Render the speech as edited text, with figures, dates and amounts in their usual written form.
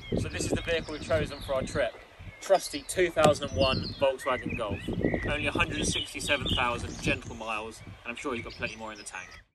So this is the vehicle we've chosen for our trip. Trusty 2001 Volkswagen Golf. Only 167,000 gentle miles, and I'm sure you've got plenty more in the tank.